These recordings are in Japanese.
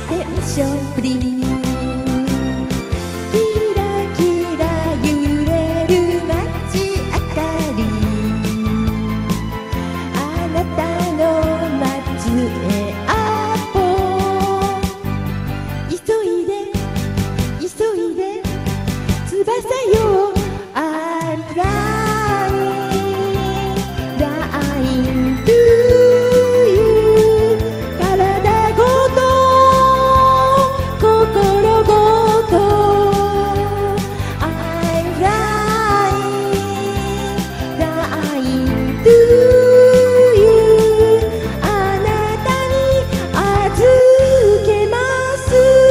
テンションプリーズ。キラキラ揺れる街明かり、あなたの待つエアポー、急いで急いで翼よ、I'm flying to you。 体ごと心ごと I'm flying to you。 あなたに預けます。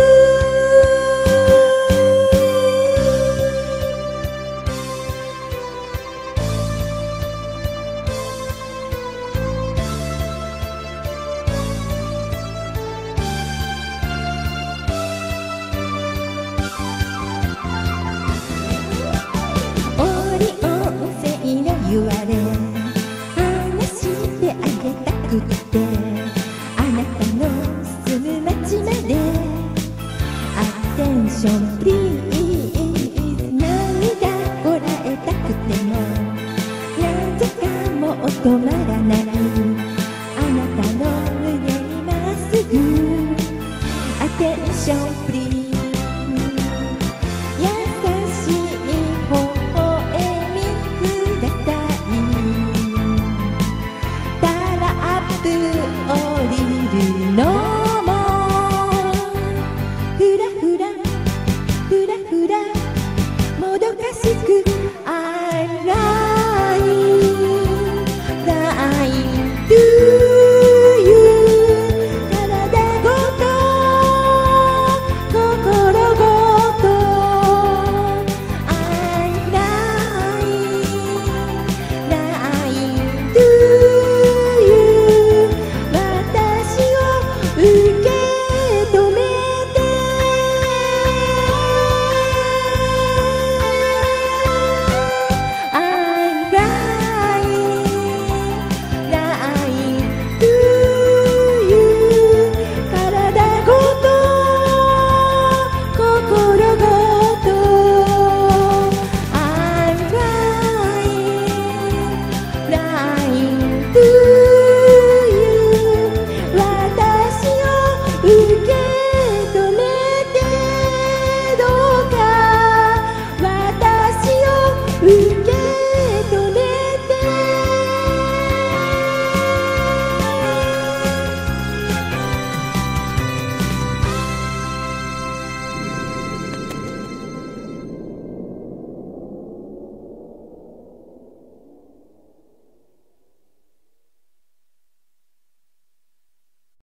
オリオン星の言われ話してあげたくってあなたの住む街までアテンションプリーズ。涙こらえたくてもなぜかもう止まらない、あなたの胸にまっすぐアテンションプリーズ。